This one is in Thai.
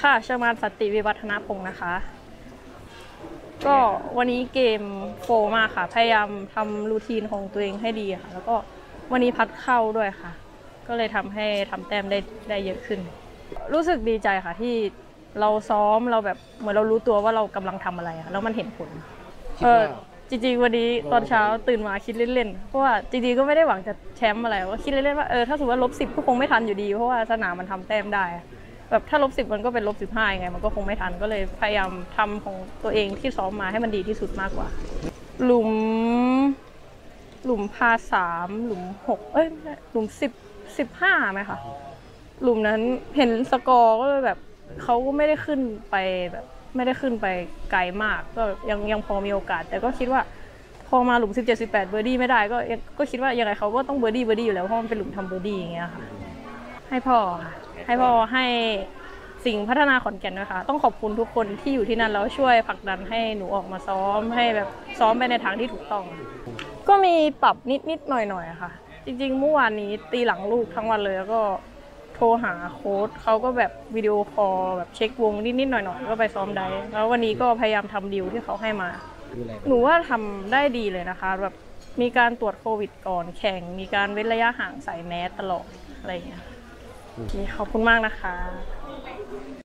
ค่ะชมานสันติวิวัฒนพงศ์นะคะก็วันนี้เกมโฟมากค่ะพยายามทำรูทีนของตัวเองให้ดีค่ะแล้วก็วันนี้พัดเข้าด้วยค่ะก็เลยทำให้ทำแต้มได้เยอะขึ้นรู้สึกดีใจค่ะที่เราซ้อมเราแบบเหมือนเรารู้ตัวว่าเรากำลังทำอะไรค่ะแล้วมันเห็นผลจริงๆวันนี้ตอนเช้าตื่นมาคิดเล่นๆเพราะว่าจริงๆก็ไม่ได้หวังจะแชมป์อะไรว่าคิดเล่นๆว่าถ้าสมมติว่า-10ก็คงไม่ทันอยู่ดีเพราะว่าสนามมันทำแต้มได้แบบถ้า-10มันก็เป็น-15ไงมันก็คงไม่ทันก็เลยพยายามทำของตัวเองที่ซ้อมมาให้มันดีที่สุดมากกว่าหลุมพา3หลุม6หลุม15ไหมคะหลุมนั้นเห็นสกอร์ก็เลยแบบเขาก็ไม่ได้ขึ้นไปแบบไม่ได้ขึ้นไปไกลมากก็ยังพอมีโอกาสแต่ก็คิดว่าพอมาหลุม17 18เบอร์ดี้ไม่ได้ก็คิดว่ายังไงเขาก็ต้องเบอร์ดี้อยู่แล้วเพราะมันเป็นหลุมทำเบอร์ดี้อย่างเงี้ยค่ะให้พ่อให้สิ่งพัฒนาขอนแก่นด้วยค่ะต้องขอบคุณทุกคนที่อยู่ที่นั่นแล้วช่วยผลักดันให้หนูออกมาซ้อมให้แบบซ้อมไปในทางที่ถูกต้องก็มีปรับนิดหน่อยค่ะจริงๆเมื่อวานนี้ตีหลังลูกทั้งวันเลยแล้วก็โทรหาโค้ชเขาก็แบบวิดีโอคอลแบบเช็ควงนิดหน่อยก็ไปซ้อมได้แล้ววันนี้ก็พยายามทำดีลที่เขาให้มาหนูว่าทำได้ดีเลยนะคะแบบมีการตรวจโควิดก่อนแข่งมีการเว้นระยะห่างใส่แมสตลอดอะไรอย่างเงี้ยขอบคุณมากนะคะ